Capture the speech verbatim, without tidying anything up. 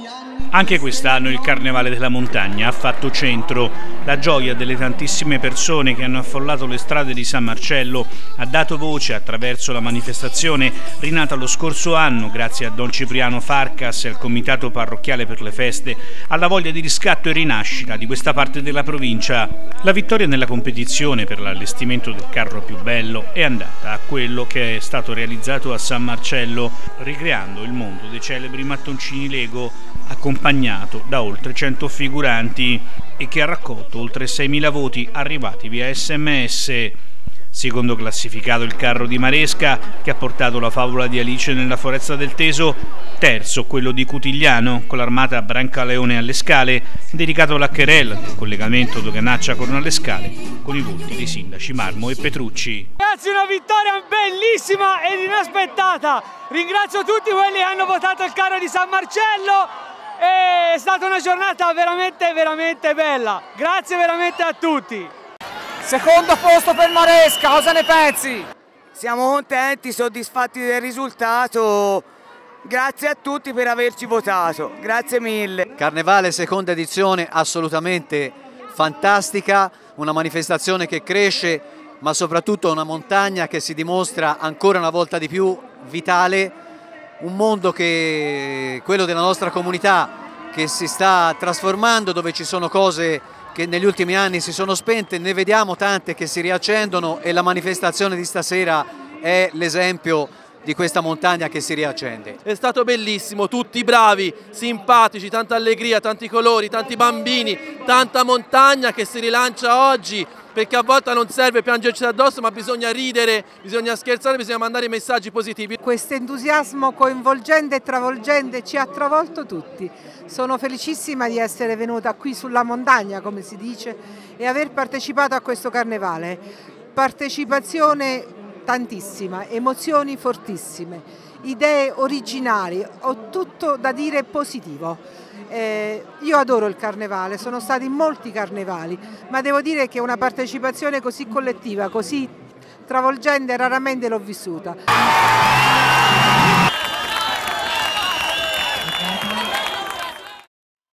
Anche quest'anno il Carnevale della Montagna ha fatto centro. La gioia delle tantissime persone che hanno affollato le strade di San Marcello ha dato voce attraverso la manifestazione rinata lo scorso anno grazie a Don Cipriano Farcas e al Comitato Parrocchiale per le Feste alla voglia di riscatto e rinascita di questa parte della provincia. La vittoria nella competizione per l'allestimento del carro più bello è andata a quello che è stato realizzato a San Marcello, ricreando il mondo dei celebri mattoncini Lego, accompagnato da oltre cento figuranti e che ha raccolto oltre seimila voti arrivati via sms. Secondo classificato il carro di Maresca, che ha portato la favola di Alice nella foresta del Teso. Terzo quello di Cutigliano, con l'armata Brancaleone alle Scale, dedicato alla Querelle, il collegamento Doganaccia-Corno alle Scale, con i voti dei sindaci Marmo e Petrucci. Ragazzi, una vittoria bellissima ed inaspettata. Ringrazio tutti quelli che hanno votato il carro di San Marcello. È stata una giornata veramente, veramente bella. Grazie veramente a tutti. Secondo posto per Maresca, cosa ne pensi? Siamo contenti, soddisfatti del risultato. Grazie a tutti per averci votato, grazie mille. Carnevale seconda edizione assolutamente fantastica, una manifestazione che cresce, ma soprattutto una montagna che si dimostra ancora una volta di più vitale, un mondo che quello della nostra comunità che si sta trasformando, dove ci sono cose che negli ultimi anni si sono spente, ne vediamo tante che si riaccendono e la manifestazione di stasera è l'esempio di questa montagna che si riaccende. È stato bellissimo, tutti bravi, simpatici, tanta allegria, tanti colori, tanti bambini, tanta montagna che si rilancia oggi, perché a volte non serve piangerci addosso, ma bisogna ridere, bisogna scherzare, bisogna mandare messaggi positivi. Questo entusiasmo coinvolgente e travolgente ci ha travolto tutti. Sono felicissima di essere venuta qui sulla montagna, come si dice, e aver partecipato a questo carnevale. Partecipazione tantissima, emozioni fortissime, idee originali, ho tutto da dire positivo. Eh, io adoro il carnevale, sono stati in molti carnevali, ma devo dire che una partecipazione così collettiva, così travolgente, raramente l'ho vissuta.